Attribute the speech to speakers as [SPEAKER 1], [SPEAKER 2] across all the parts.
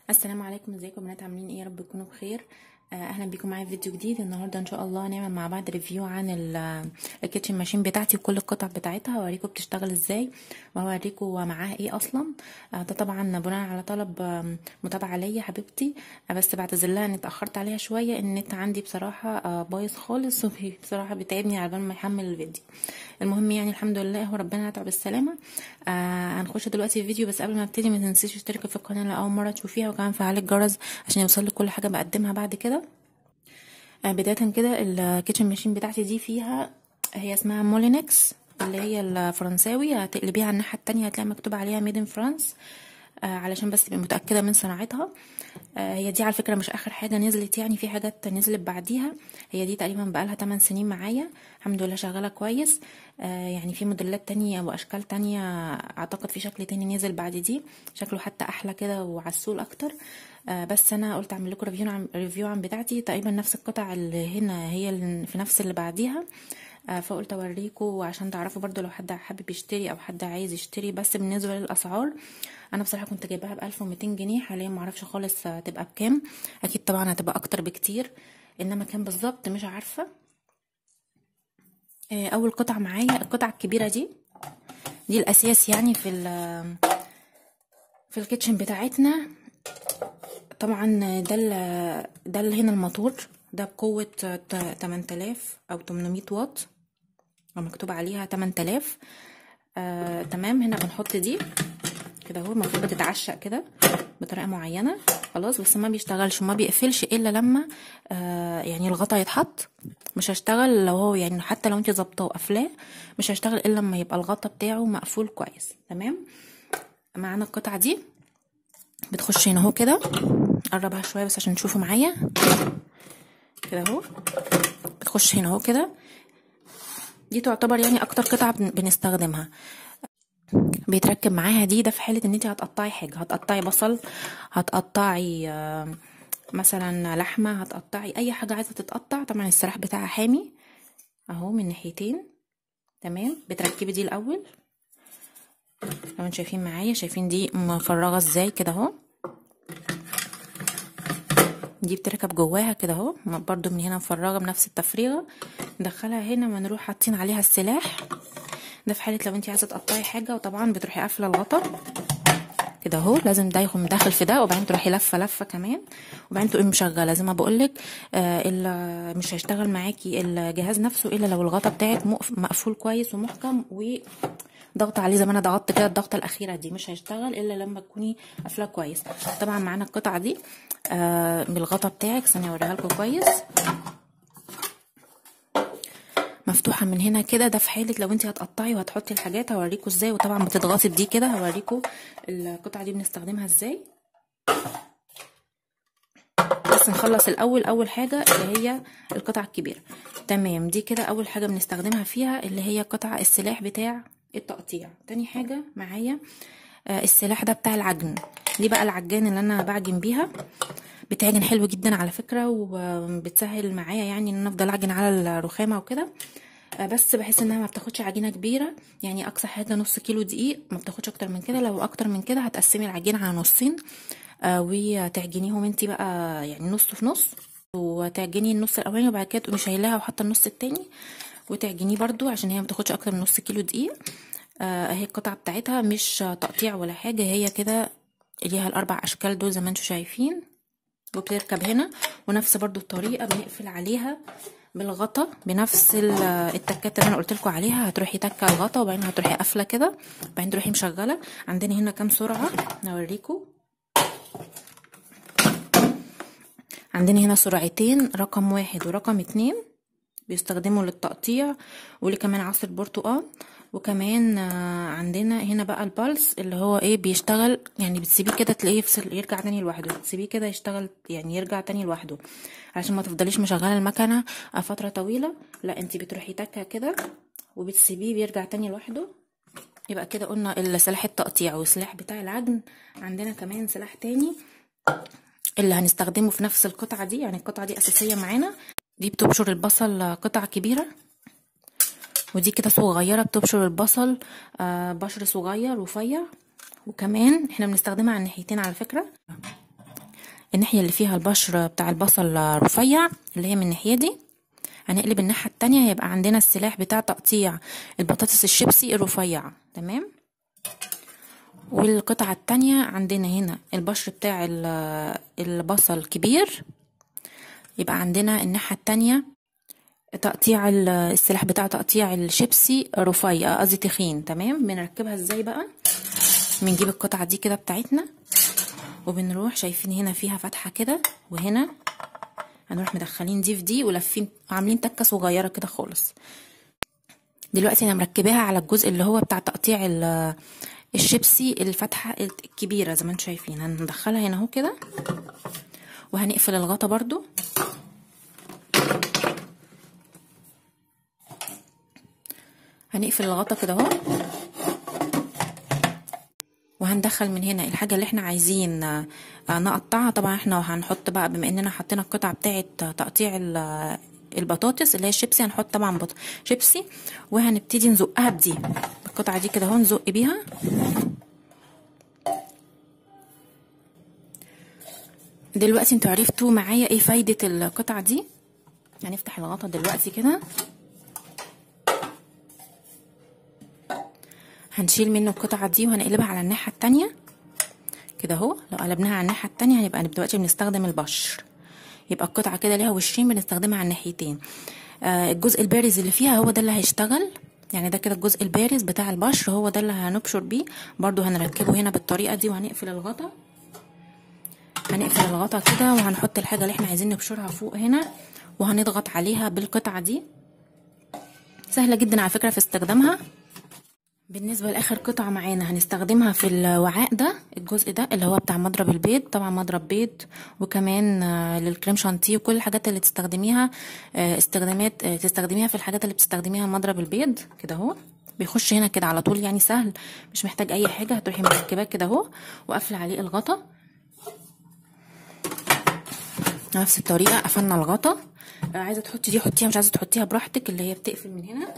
[SPEAKER 1] السلام عليكم، ازيكم بنات؟ عاملين ايه؟ يا رب تكونوا بخير. اهلا بيكم معايا في فيديو جديد. النهارده ان شاء الله هنعمل مع بعض ريفيو عن الكيتشن ماشين بتاعتي وكل القطع بتاعتها، وهوريكم بتشتغل ازاي وهوريكم معاها ايه اصلا. ده طبعا بناء على طلب متابعه ليا حبيبتي. بس بعتذر لها اني اتاخرت عليها شويه، النت عندي بصراحه بايظ خالص، وبصراحه بيتعبني على بال ما يحمل الفيديو. المهم يعني الحمد لله وربنا يتعب بالسلامه. هنخش دلوقتي في فيديو، بس قبل ما ابتدي ما تنسيش تشتركي في القناه لو اول مره تشوفيها، وكمان فعلي الجرس عشان يوصلك كل حاجه بقدمها بعد كده. بدايه كده الكيتشن ماشين بتاعتي دي فيها، هي اسمها مولينكس اللي هي الفرنساوي. هتقلبيها على الناحيه التانية هتلاقي مكتوب عليها ميد ان فرانس، علشان بس تبقي متاكده من صناعتها. هي دي على فكره مش اخر حاجه نزلت، يعني في حاجات نزلت بعديها. هي دي تقريبا بقالها 8 سنين معايا، الحمد لله شغاله كويس. يعني في موديلات تانية واشكال تانية، اعتقد في شكل تاني نزل بعد دي، شكله حتى احلى كده وعسول اكتر. بس انا قلت اعمل لكم ريفيو عن بتاعتي. تقريبا نفس القطع اللي هنا هي اللي في نفس اللي بعديها. فقلت اوريكم عشان تعرفوا برضو لو حد حابب يشتري او حد عايز يشتري. بس بالنسبه للاسعار، انا بصراحه كنت جايباها ب 1200 جنيه، حاليا معرفش خالص تبقى بكام. اكيد طبعا هتبقى اكتر بكتير، انما كام بالظبط مش عارفه. اول قطعه معايا القطعه الكبيره دي الاساس يعني في الكيتشن بتاعتنا. طبعا ده اللي هنا الموتور ده بقوه 8000 او 800 واط، ومكتوب عليها 8000. تمام. هنا بنحط دي كده اهو، المفروض بتتعشق كده بطريقه معينه خلاص، بس ما بيشتغلش وما بيقفلش الا لما يعني الغطا يتحط. مش هشتغل لو هو يعني حتى لو انت ظابطاه وقافلاه، مش هشتغل الا لما يبقى الغطا بتاعه مقفول كويس. تمام. معانا القطعه دي بتخش هنا اهو كده، قربها شويه بس عشان تشوفوا معايا كده اهو. بتخش هنا اهو كده، دي تعتبر يعني اكتر قطعه بنستخدمها. بيتركب معاها ده في حاله ان انت هتقطعي حاجه، هتقطعي بصل، هتقطعي مثلا لحمه، هتقطعي اي حاجه عايزه تتقطع. طبعا السلاح بتاعها حامي اهو من ناحيتين. تمام. بتركبي دي الاول، لو انتوا شايفين معايا، شايفين دي مفرغه ازاي كده اهو. دي بتركب جواها كده اهو، برضو من هنا مفرغه بنفس التفريغه. ندخلها هنا ونروح حاطين عليها السلاح ده في حاله لو انت عايزه تقطعي حاجه. وطبعا بتروحي قافله الغطا كده اهو، لازم ده يكون داخل في ده، وبعدين تروحي لفه كمان، وبعدين تقومي مشغله زي ما بقولك. مش هيشتغل معاكي الجهاز نفسه الا لو الغطا بتاعك مقفول كويس ومحكم، وضغط عليه زي ما انا ضغطت كده الضغطه الاخيره دي. مش هيشتغل الا لما تكوني قافله كويس. طبعا معانا القطعه دي بالغطا بتاعك، ثانيه اوريها لكم كويس. مفتوحه من هنا كده، ده في حاله لو انت هتقطعي وهتحطي الحاجات. هوريكم ازاي، وطبعا بتضغطي بدي كده. هوريكم القطعه دي بنستخدمها ازاي. بس نخلص الاول اول حاجه اللي هي القطعه الكبيره. تمام. دي كده اول حاجه بنستخدمها فيها، اللي هي قطع السلاح بتاع التقطيع. تاني حاجه معايا السلاح ده بتاع العجن. دي بقى العجان اللي انا بعجن بيها، بتعجن حلو جدا على فكره، وبتسهل معايا يعني ان انا افضل اعجن على الرخامه وكده. بس بحس انها ما بتاخدش عجينه كبيره، يعني اقصى حاجه نص كيلو دقيق، ما بتاخدش اكتر من كده. لو اكتر من كده هتقسمي العجينه على نصين، وتعجنيهم انتي بقى يعني نص في نص، وتعجني النص الاولاني وبعد كده تقومي شايلاها وحاطه النص التاني وتعجنيه برضو، عشان هي ما بتاخدش اكتر من نص كيلو دقيق. اهي القطعه بتاعتها مش تقطيع ولا حاجه، هي كده ليها الاربع اشكال دول زي ما انتم شايفين، وبتركب هنا. ونفس برضو الطريقه بنقفل عليها بالغطا بنفس التكات اللي انا قلت لكم عليها. هتروحي تكه الغطا، وبعدين هتروحي قافله كده، وبعدين تروحي مشغله. عندنا هنا كام سرعه نوريكم. عندنا هنا سرعتين، رقم 1 ورقم 2، بيستخدموا للتقطيع ولكمان عصير برتقال. وكمان عندنا هنا بقى البلس اللي هو ايه، بيشتغل يعني بتسيبيه كده تلاقيه يفصل يرجع تاني لوحده، تسيبيه كده يشتغل يعني يرجع تاني لوحده، عشان ما تفضليش مشغله المكنه فتره طويله. لا، انتي بتروحي تكه كده وبتسيبيه بيرجع تاني لوحده. يبقى كده قلنا السلاح التقطيع والسلاح بتاع العجن. عندنا كمان سلاح تاني اللي هنستخدمه في نفس القطعه دي، يعني القطعه دي اساسيه معانا. دي بتبشر البصل قطع كبيره، ودي كده صغيره بتبشر البصل بشر صغير رفيع. وكمان احنا بنستخدمها على الناحيتين على فكره. الناحيه اللي فيها البشر بتاع البصل رفيع، اللي هي من الناحيه دي، هنقلب الناحيه التانية هيبقى عندنا السلاح بتاع تقطيع البطاطس الشيبسي الرفيعه. تمام. والقطعه التانية عندنا هنا البشر بتاع البصل كبير، يبقى عندنا الناحيه التانية تقطيع السلاح بتاع تقطيع الشيبسي رفيع، قصدي تخين. تمام. بنركبها ازاي بقى؟ بنجيب القطعه دي كده بتاعتنا، وبنروح شايفين هنا فيها فتحه كده، وهنا هنروح مدخلين دي في دي ولفين عاملين تكه صغيره كده خالص. دلوقتي انا مركباها على الجزء اللي هو بتاع تقطيع الشيبسي الفتحه الكبيره زي ما انتم شايفين. هندخلها هنا اهو كده، وهنقفل الغطا برضو. هنقفل الغطا كده اهو، وهندخل من هنا الحاجه اللي احنا عايزين نقطعها. طبعا احنا هنحط بقى، بما اننا حطينا القطعه بتاعه تقطيع البطاطس اللي هي الشيبسي، هنحط طبعا شيبسي، وهنبتدي نزقها بدي القطعه دي كده اهو، نزق بيها. دلوقتي انتوا عرفتوا معايا ايه فايده القطعه دي. هنفتح الغطا دلوقتي كده، هنشيل منه القطعه دي وهنقلبها على الناحيه التانية كده اهو. لو قلبناها على الناحيه التانية هنبقى دلوقتي بنستخدم البشر، يبقى القطعه كده ليها وشين بنستخدمها على الناحيتين. الجزء البارز اللي فيها هو ده اللي هيشتغل، يعني ده كده الجزء البارز بتاع البشر، هو ده اللي هنبشر بيه. برضو هنركبه هنا بالطريقه دي، وهنقفل الغطا. هنقفل الغطا كده، وهنحط الحاجه اللي احنا عايزين نبشرها فوق هنا، وهنضغط عليها بالقطعه دي. سهله جدا على فكره في استخدامها. بالنسبه لاخر قطعه معانا هنستخدمها في الوعاء ده، الجزء ده اللي هو بتاع مضرب البيض، طبعا مضرب بيض، وكمان للكريم شانتيه وكل الحاجات اللي تستخدميها، استخدامات تستخدميها في الحاجات اللي بتستخدميها مضرب البيض كده اهو. بيخش هنا كده على طول، يعني سهل، مش محتاج اي حاجه. هتروحي مركباه كده اهو، وقافله عليه الغطا نفس الطريقه. قفلنا الغطا. عايزه تحطي دي حطيها، مش عايزه تحطيها براحتك، اللي هي بتقفل من هنا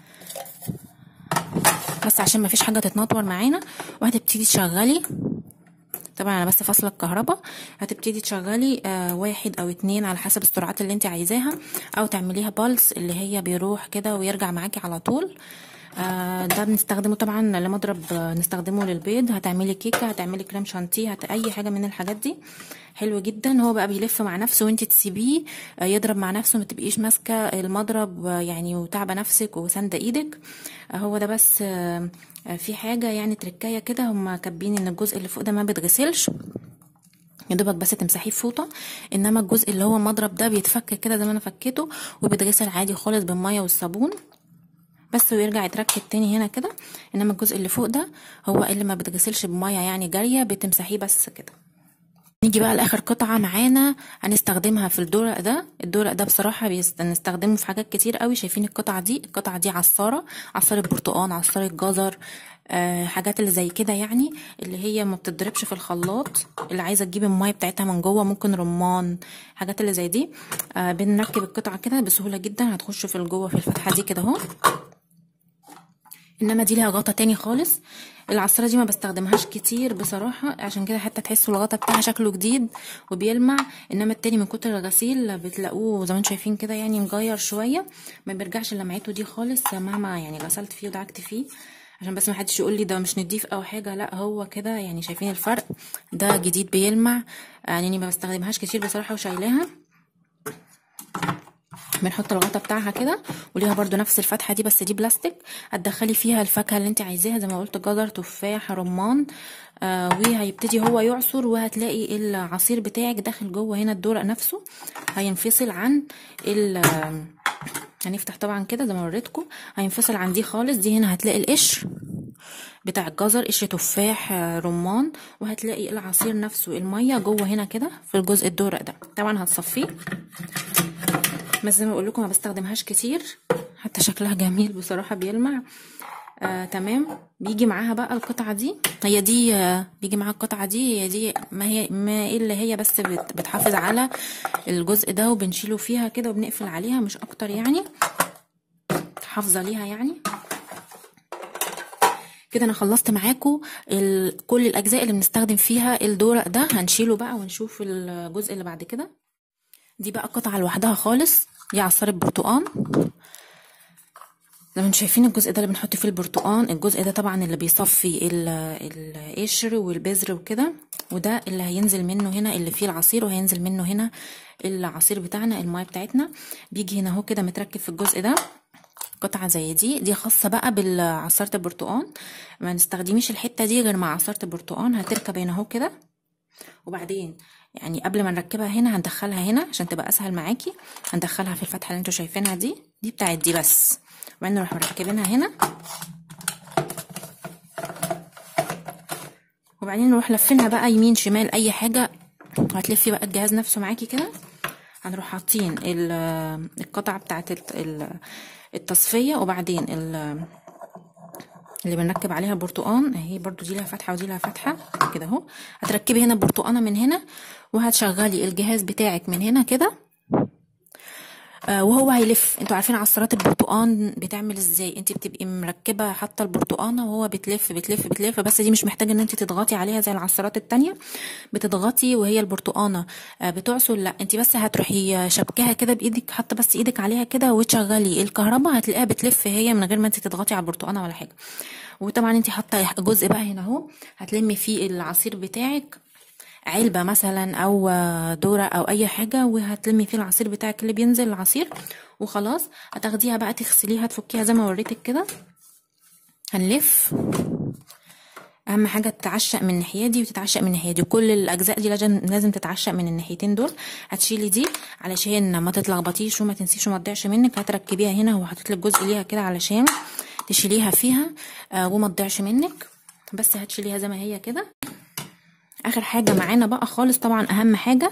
[SPEAKER 1] بس عشان ما فيش حاجه تتنطور معانا. وهتبتدي تشغلي، طبعا انا بس فاصله الكهرباء. هتبتدي تشغلي 1 أو 2 على حسب السرعات اللي انت عايزاها، او تعمليها بالس اللي هي بيروح كده ويرجع معاكي على طول. ده بنستخدمه طبعا لمضرب، نستخدمه للبيض. هتعملي كيكه، هتعملي كريم شانتيه، اي حاجه من الحاجات دي. حلو جدا. هو بقى بيلف مع نفسه وانت تسيبيه يضرب مع نفسه، ما تبقيش ماسكه المضرب يعني وتعبه نفسك وساندة ايدك. هو ده بس. في حاجه يعني تركايه كده، هم كاتبين ان الجزء اللي فوق ده ما بيتغسلش، يا دوبك بس تمسحيه بفوطه. انما الجزء اللي هو المضرب ده بيتفك كده زي ما انا فكيته، وبيتغسل عادي خالص بالميه والصابون بس، ويرجع يتركب تاني هنا كده. انما الجزء اللي فوق ده هو اللي ما بتغسلش بميه يعني جاريه، بتمسحيه بس كده. نيجي بقى لاخر قطعه معانا هنستخدمها في الدورق ده. الدورق ده بصراحه بنستخدمه في حاجات كتير قوي. شايفين القطعه دي؟ القطعه دي عصاره برتقان، عصاره جزر، حاجات اللي زي كده يعني، اللي هي ما بتضربش في الخلاط، اللي عايزه تجيب الميه بتاعتها من جوه، ممكن رمان، حاجات اللي زي دي. بنركب القطعه كده بسهوله جدا، هتخش في جوه في الفتحه دي كده اهو. انما دي ليها غطا تاني خالص. العصاره دي ما بستخدمهاش كتير بصراحه، عشان كده حتى تحسوا الغطا بتاعها شكله جديد وبيلمع. انما التاني من كتر الغسيل بتلاقوه زي ما انتم شايفين كده، يعني مغير شويه، ما بيرجعش لمعته دي خالص مهما يعني غسلت فيه ودعكت فيه. عشان بس ما حدش يقول لي ده مش نضيف او حاجه، لا هو كده يعني. شايفين الفرق؟ ده جديد بيلمع. يعني ما بستخدمهاش كتير بصراحه وشايلاها. بنحط الغطا بتاعها كده، وليها برضو نفس الفتحه دي بس دي بلاستيك. هتدخلي فيها الفاكهه اللي انت عايزاها، زي ما قلت جزر، تفاح، رمان. وهيبتدي هو يعصر، وهتلاقي العصير بتاعك داخل جوه هنا. الدورق نفسه هينفصل عن هنفتح طبعا كده زي ما وريتكم، هينفصل عن دي خالص. دي هنا هتلاقي القشر بتاع الجزر، قشر تفاح، رمان، وهتلاقي العصير نفسه الميه جوه هنا كده في الجزء الدورق ده. طبعا هتصفيه، بس زي ما بقول لكم ما بستخدمهاش كتير، حتى شكلها جميل بصراحه بيلمع. تمام. بيجي معاها بقى القطعه دي، هي دي بيجي معاها القطعه دي، هي دي ما الا هي بس بتحافظ على الجزء ده، وبنشيله فيها كده وبنقفل عليها مش اكتر يعني، حافظه ليها يعني. كده انا خلصت معاكم كل الاجزاء اللي بنستخدم فيها الدورق ده. هنشيله بقى ونشوف الجزء اللي بعد كده. دي بقى قطعه لوحدها خالص، دي عصاره برتقان. زي ما انتم شايفين الجزء ده اللي بنحط فيه البرتقان، الجزء ده طبعا اللي بيصفي القشر والبذر وكده، وده اللي هينزل منه هنا اللي فيه العصير، وهينزل منه هنا العصير بتاعنا، المايه بتاعتنا. بيجي هنا اهو كده متركب في الجزء ده قطعه زي دي خاصه بقى بالعصاره البرتقان. ما نستخدميش الحته دي غير مع عصاره البرتقان. هتركب هنا اهو كده، وبعدين يعني قبل ما نركبها هنا هندخلها هنا عشان تبقى اسهل معاكي. هندخلها في الفتحه اللي انتوا شايفينها دي بتاعت دي بس، وبعدين نروح مركبينها هنا، وبعدين نروح لفينها بقى يمين شمال اي حاجه. هتلفي بقى الجهاز نفسه معاكي كده. هنروح حاطين القطعه بتاعت التصفيه، وبعدين اللي بنركب عليها البرتقان اهي برضو، دي لها فتحه ودي لها فتحه كده اهو. هتركبي هنا البرتقانه من هنا، وهتشغلي الجهاز بتاعك من هنا كده، وهو هيلف. انتوا عارفين عصارات البرتقان بتعمل ازاي؟ انت بتبقي مركبه حاطه البرتقانه وهو بتلف بتلف بتلف، بس دي مش محتاجه ان انت تضغطي عليها زي العصارات التانية بتضغطي وهي البرتقانه بتعصر. لا، انت بس هتروحي شبكها كده بايدك، حاطه بس ايدك عليها كده وتشغلي الكهرباء، هتلاقيها بتلف هي من غير ما انت تضغطي على البرتقانه ولا حاجه. وطبعا انت حاطه جزء بقى هنا اهو هتلمي فيه العصير بتاعك، علبة مثلا او دورة او اي حاجة، وهتلمي فيه العصير بتاعك اللي بينزل العصير، وخلاص. هتاخديها بقى تغسليها تفكيها زي ما وريتك كده. هنلف، اهم حاجة تتعشق من الناحية دي وتتعشق من الناحية دي، كل الاجزاء دي لازم تتعشق من الناحيتين دول. هتشيلي دي علشان ما تتلخبطيش وما تنسيش وما تضيعش منك. هتركبيها هنا وحطيت لك جزء ليها كده علشان تشيليها فيها وما تضيعش منك، بس هتشيليها زي ما هي كده. اخر حاجه معانا بقى خالص، طبعا اهم حاجه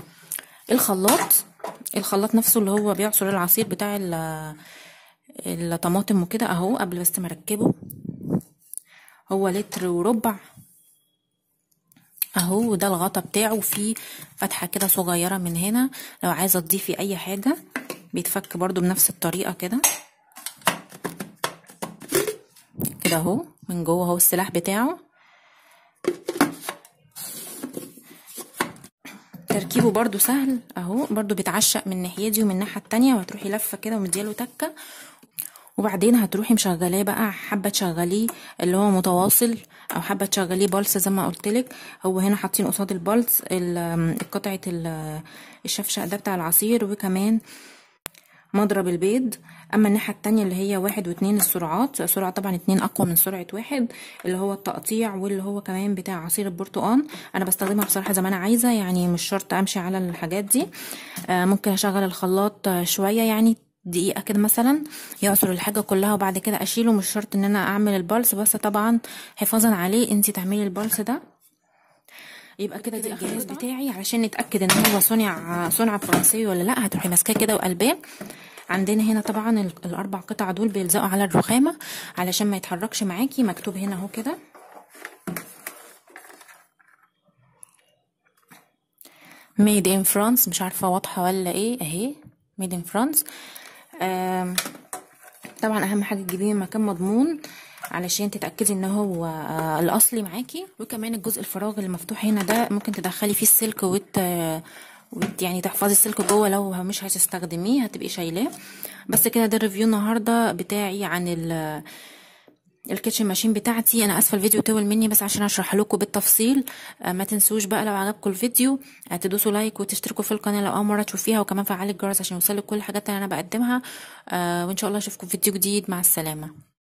[SPEAKER 1] الخلاط نفسه اللي هو بيعصر العصير بتاع الطماطم وكده اهو. قبل بس ما اركبه، هو 1.4 لتر اهو، وده الغطا بتاعه فيه فتحه كده صغيره من هنا. لو عايزه تضيفي اي حاجه بيتفك برضو بنفس الطريقه كده اهو. من جوه اهو السلاح بتاعه، تركيبه برضو سهل اهو، برضو بيتعشق من الناحيه دي ومن الناحيه التانية، وهتروحي لفه كده ومدياله تكه، وبعدين هتروحي مشغلاه بقى. حابه تشغليه اللي هو متواصل او حابه تشغليه بلس زي ما قلتلك. هو هنا حاطين قصاد البلس قطعه الشفشق ده بتاع العصير، وكمان مضرب البيض. اما الناحيه التانية اللي هي 1 و2 السرعات، سرعه طبعا 2 اقوى من سرعه 1، اللي هو التقطيع واللي هو كمان بتاع عصير البرتقال. انا بستخدمها بصراحه زي ما انا عايزه، يعني مش شرط امشي على الحاجات دي. ممكن اشغل الخلاط شويه، يعني دقيقه كده مثلا يعصر الحاجه كلها، وبعد كده اشيله. مش شرط ان انا اعمل البلس، بس طبعا حفاظا عليه انتي تعملي البلس ده. يبقى كده دي الجهاز بتاعي علشان نتاكد ان هو صنع فرنسي ولا لا. هتروحي ماسكاه كده وقلباه. عندنا هنا طبعا الاربع قطع دول بيلزقوا على الرخامه علشان ما يتحركش معاكي. مكتوب هنا اهو كده ميد ان فرانس، مش عارفه واضحه ولا ايه اهي، ميد ان فرانس. طبعا اهم حاجه تجيبيه من مكان مضمون علشان تتاكدي ان هو الاصلي معاكي. وكمان الجزء الفراغ اللي مفتوح هنا ده ممكن تدخلي فيه السلك يعني تحفظي السلك جوه، لو مش هتستخدميه هتبقي شايلاه. بس كده ده الريفيو النهارده بتاعي عن الكيتشن ماشين بتاعتي. انا اسفه الفيديو طول مني بس عشان اشرح لكم بالتفصيل. ما تنسوش بقى لو عجبكم الفيديو تدوسوا لايك وتشتركوا في القناه لو اول مره تشوفيها، وكمان فعلوا الجرس عشان يوصلك كل الحاجات اللي انا بقدمها. وان شاء الله اشوفكم في فيديو جديد. مع السلامه.